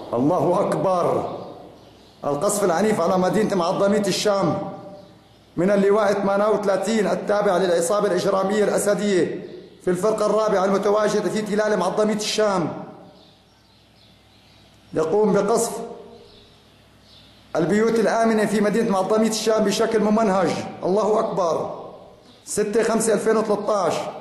الله أكبر. القصف العنيف على مدينة معظمية الشام من اللواء 38 التابع للعصابة الإجرامية الأسدية في الفرقة الرابعة المتواجدة في تلال معظمية الشام، يقوم بقصف البيوت الآمنة في مدينة معظمية الشام بشكل ممنهج. الله أكبر. 6/5/2013